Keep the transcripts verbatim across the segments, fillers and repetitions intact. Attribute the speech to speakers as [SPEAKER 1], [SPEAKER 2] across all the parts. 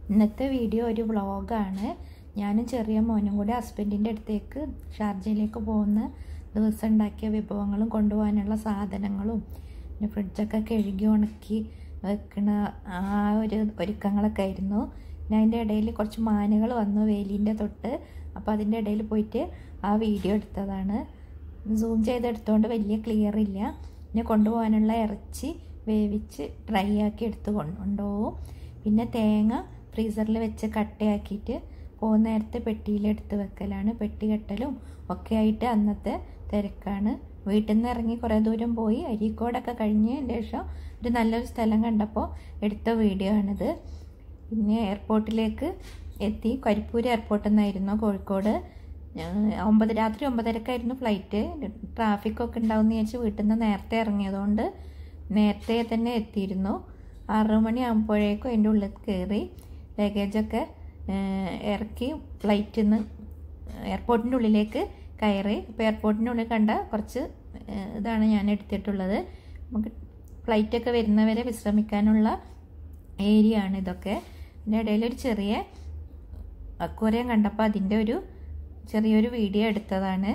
[SPEAKER 1] ഇന്നത്തെ വീഡിയോ ഒരു വ്ളോഗാണ്. ഞാനും ചെറിയ മോനും കൂടി ഹസ്ബൻഡിൻ്റെ അടുത്തേക്ക് ഷാർജയിലേക്ക് പോകുന്ന ദിവസം ഉണ്ടാക്കിയ വിഭവങ്ങളും കൊണ്ടുപോകാനുള്ള സാധനങ്ങളും പിന്നെ ഫ്രിഡ്ജൊക്കെ കഴുകി ഉണക്കി വെക്കണ ആ ഒരു ഒരുക്കങ്ങളൊക്കെ ആയിരുന്നു. പിന്നെ അതിൻ്റെ ഇടയിൽ കുറച്ച് മാനുകൾ വന്നു വേലിൻ്റെ തൊട്ട്. അപ്പോൾ അതിൻ്റെ ഇടയിൽ പോയിട്ട് ആ വീഡിയോ എടുത്തതാണ്. സൂം ചെയ്തെടുത്തുകൊണ്ട് വലിയ ക്ലിയർ ഇല്ല. പിന്നെ കൊണ്ടുപോകാനുള്ള ഇറച്ചി വേവിച്ച് ഡ്രൈ ആക്കി എടുത്ത് കൊണ്ടുപോകും. പിന്നെ തേങ്ങ ഫ്രീസറിൽ വെച്ച് കട്ടയാക്കിയിട്ട് പോകുന്ന നേരത്തെ പെട്ടിയിലെടുത്ത് വെക്കലാണ്. പെട്ടി കെട്ടലും ഒക്കെ ആയിട്ട് അന്നത്തെ തിരക്കാണ്. വീട്ടിൽ നിന്ന് ഇറങ്ങി കുറേ ദൂരം പോയി അരീക്കോടൊക്കെ കഴിഞ്ഞതിന് ശേഷം ഒരു നല്ലൊരു സ്ഥലം കണ്ടപ്പോൾ എടുത്ത വീഡിയോ ആണിത്. പിന്നെ എയർപോർട്ടിലേക്ക് എത്തി. കരിപ്പൂർ എയർപോർട്ടിൽ നിന്നായിരുന്നു കോഴിക്കോട്. ഒമ്പത് രാത്രി ഒമ്പതരക്കായിരുന്നു ഫ്ലൈറ്റ്. ട്രാഫിക്കൊക്കെ ഉണ്ടാവുമെന്ന് വിചാരിച്ച് വീട്ടിൽ നിന്ന് നേരത്തെ ഇറങ്ങിയതുകൊണ്ട് നേരത്തെ തന്നെ എത്തിയിരുന്നു. ആറു മണി ആകുമ്പോഴേക്കും അതിൻ്റെ ഉള്ളിൽ കയറി ലഗേജൊക്കെ ഇറക്കി ഫ്ലൈറ്റിൽ നിന്ന് എയർപോർട്ടിൻ്റെ ഉള്ളിലേക്ക് കയറി. ഇപ്പോൾ എയർപോർട്ടിൻ്റെ ഉള്ളിൽ കണ്ട കുറച്ച് ഇതാണ് ഞാൻ എടുത്തിട്ടുള്ളത്. നമുക്ക് ഫ്ലൈറ്റൊക്കെ വരുന്നവരെ വിശ്രമിക്കാനുള്ള ഏരിയ ആണ് ഇതൊക്കെ. ഇതിൻ്റെ ഇടയിലൊരു ചെറിയ അക്വേറിയം കണ്ടപ്പോൾ അതിൻ്റെ ഒരു ചെറിയൊരു വീഡിയോ എടുത്തതാണ്.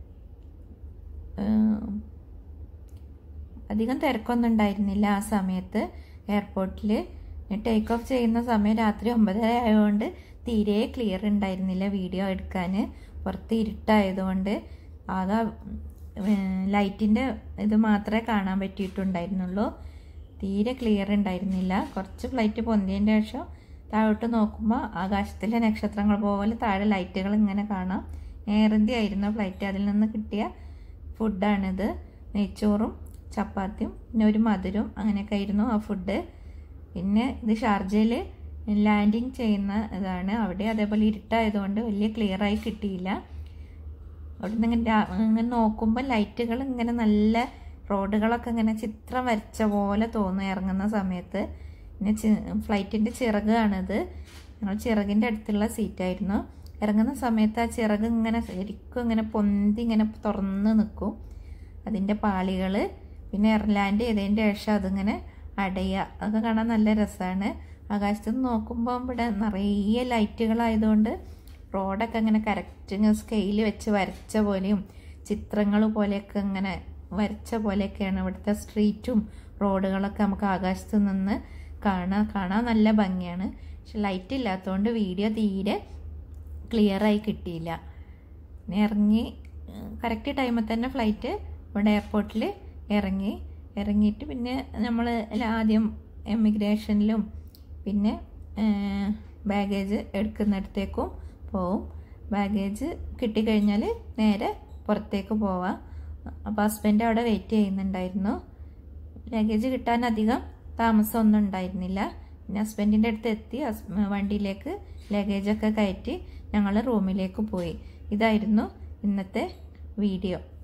[SPEAKER 1] അധികം തിരക്കൊന്നും ഉണ്ടായിരുന്നില്ല ആ സമയത്ത് എയർപോർട്ടിൽ. ടേക്ക് ഓഫ് ചെയ്യുന്ന സമയം രാത്രി ഒമ്പതര ആയതുകൊണ്ട് തീരെ ക്ലിയർ ഉണ്ടായിരുന്നില്ല വീഡിയോ എടുക്കാൻ. പുറത്ത് ഇരുട്ടായതുകൊണ്ട് ആകെ ലൈറ്റിൻ്റെ ഇത് മാത്രമേ കാണാൻ പറ്റിയിട്ടുണ്ടായിരുന്നുള്ളൂ. തീരെ ക്ലിയർ ഉണ്ടായിരുന്നില്ല. കുറച്ച് ഫ്ലൈറ്റ് പൊന്തിയതിൻ്റെ ശേഷം താഴോട്ട് നോക്കുമ്പോൾ ആകാശത്തിലെ നക്ഷത്രങ്ങൾ പോലെ താഴെ ലൈറ്റുകൾ ഇങ്ങനെ കാണാം. എയർ ഇന്ത്യ ആയിരുന്നു ഫ്ലൈറ്റ്. അതിൽ നിന്ന് കിട്ടിയ ഫുഡാണിത്. നെയ്ച്ചോറും ചപ്പാത്തിയും പിന്നെ ഒരു മധുരം അങ്ങനെയൊക്കെ ആയിരുന്നു ആ ഫുഡ്. പിന്നെ ഇത് ഷാർജയിൽ ലാൻഡിങ് ചെയ്യുന്ന ഇതാണ്. അവിടെ അതേപോലെ ഇരുട്ടായതുകൊണ്ട് വലിയ ക്ലിയറായി കിട്ടിയില്ല. അവിടെ നിന്ന് ഇങ്ങനെ ഇങ്ങനെ നോക്കുമ്പോൾ ലൈറ്റുകൾ ഇങ്ങനെ നല്ല റോഡുകളൊക്കെ ഇങ്ങനെ ചിത്രം വരച്ച പോലെ തോന്നും ഇറങ്ങുന്ന സമയത്ത്. പിന്നെ ഫ്ലൈറ്റിൻ്റെ ചിറകാണിത്. ഞങ്ങൾ ചിറകിൻ്റെ അടുത്തുള്ള സീറ്റായിരുന്നു. ഇറങ്ങുന്ന സമയത്ത് ആ ചിറക് ഇങ്ങനെ ശരിക്കും ഇങ്ങനെ പൊന്തി ഇങ്ങനെ തുറന്ന് നിൽക്കും അതിൻ്റെ പാളികൾ. പിന്നെ ലാൻഡ് ചെയ്തതിൻ്റെ ശേഷം അതിങ്ങനെ അടയുക. അതൊക്കെ കാണാൻ നല്ല രസമാണ്. ആകാശത്ത് നിന്ന് നോക്കുമ്പോൾ ഇവിടെ നിറയെ ലൈറ്റുകളായതുകൊണ്ട് റോഡൊക്കെ ഇങ്ങനെ കറക്റ്റ് ഇങ്ങനെ സ്കെയിൽ വെച്ച് വരച്ച പോലെയും ചിത്രങ്ങൾ പോലെയൊക്കെ ഇങ്ങനെ വരച്ച പോലെയൊക്കെയാണ് ഇവിടുത്തെ സ്ട്രീറ്റും റോഡുകളൊക്കെ നമുക്ക് ആകാശത്ത് നിന്ന് കാണാൻ കാണാൻ നല്ല ഭംഗിയാണ്. പക്ഷെ ലൈറ്റ് ഇല്ലാത്തതുകൊണ്ട് വീഡിയോ തീരെ ക്ലിയറായി കിട്ടിയില്ല. പിന്നെ ഇറങ്ങി കറക്റ്റ് ടൈമിൽ തന്നെ ഫ്ലൈറ്റ് ഇവിടെ എയർപോർട്ടിൽ ഇറങ്ങി. ഇറങ്ങിയിട്ട് പിന്നെ നമ്മൾ ആദ്യം എമിഗ്രേഷനിലും പിന്നെ ബാഗേജ് എടുക്കുന്നിടത്തേക്കും പോവും. ബാഗേജ് കിട്ടിക്കഴിഞ്ഞാൽ നേരെ പുറത്തേക്ക് പോവാം. അപ്പോൾ ഹസ്ബൻഡ് അവിടെ വെയിറ്റ് ചെയ്യുന്നുണ്ടായിരുന്നു. ലഗേജ് കിട്ടാൻ അധികം താമസമൊന്നും ഉണ്ടായിരുന്നില്ല. പിന്നെ ഹസ്ബൻഡിൻ്റെ അടുത്ത് എത്തി വണ്ടിയിലേക്ക് ലഗേജൊക്കെ കയറ്റി ഞങ്ങൾ റൂമിലേക്ക് പോയി. ഇതായിരുന്നു ഇന്നത്തെ വീഡിയോ.